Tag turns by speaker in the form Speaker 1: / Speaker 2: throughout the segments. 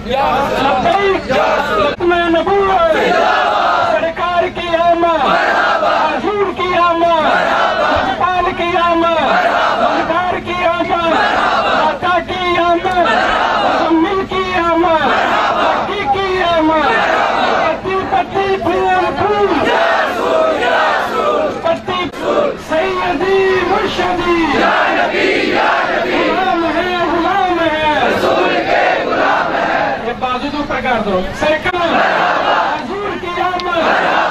Speaker 1: میں نبوت سرکار کی آمد، حضور کی آمد، پال کی آمد، سرکار کی آمد، آقا کی آمد، مزمل کی آمد، مکی کی آمد، پتی پتی پھول پھول پتی سیدی مرشدی غلام ہے غلام ہے رسول کے غلام ہے. یہ بازو تو پکار دو سرکار حضور کی آمد،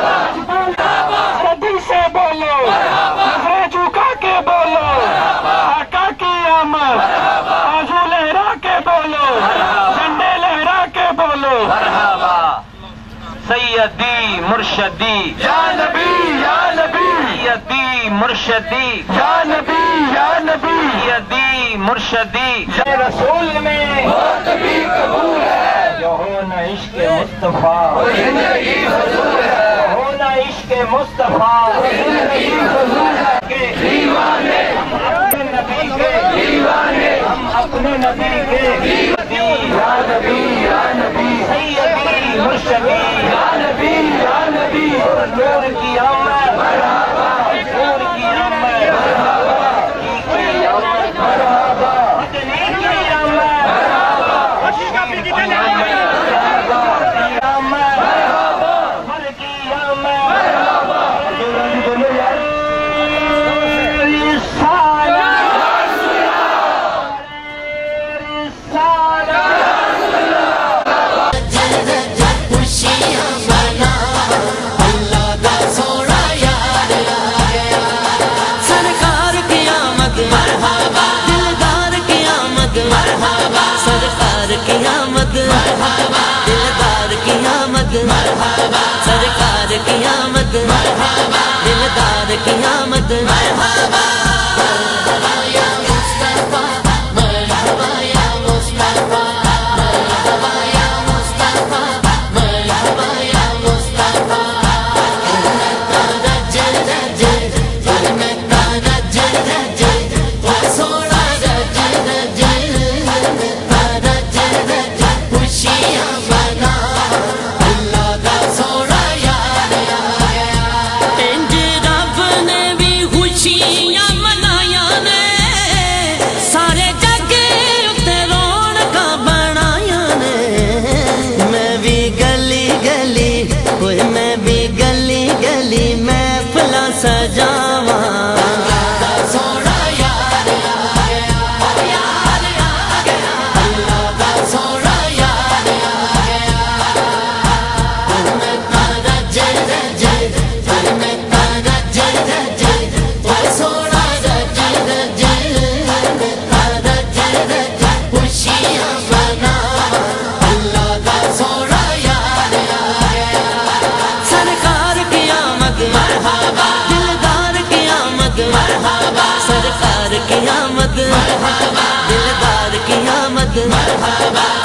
Speaker 1: دل سے بولو، نظریں جھکا کے بولو، آقا کی آمد، آنسو لہرا کے بولو، جھنڈے لہرا کے بولو.
Speaker 2: سیدی مرشدی
Speaker 1: یا نبی یا نبی
Speaker 2: سیدی مرشدی
Speaker 1: یا نبی یا نبی
Speaker 2: سیدی مرشدی.
Speaker 1: رسول میں موت بھی قبول ہے، جو ہونا عشق مصطفیٰ زندگی حضور ہے، ہونا عشق مصطفیٰ زندگی حضور ہے. دیوانے ہم اپنے نبی کے دیوانے، ہم اپنے نبی کے یا نبی یا نبی سیدی مرشدی یا نبی یا نبی. نور کی آمد مرحبا، نور کی آمد مرحبا، کی آمد مرحبا، مدنی کی آمد مرحبا، بشیر کی آمد مرحبا، آمد مرحبا، مر کی آمد مرحبا.
Speaker 3: سرکار کی آمد، دلدار کی آمد، سرکار کی آمد، دلدار کی آمد. مرحبا یا مصطفیٰ، مرحبا یا مصطفیٰ، مرحبا یا مصطفیٰ، مرحبا یا مصطفیٰ. رج رج میں رج رج سونا رج رج خوشیاں بنا، اللہ کا سونا یاد آ گیا. انج رب نے بھی خوشیاں منایا نے، سارے جگ اتنے رونقاں بنایا نے. میں بھی گلی گلی کوئی، میں بھی گلی گلی محفلاں سجاواں. سرکار کی آمد، دلدار کی آمد.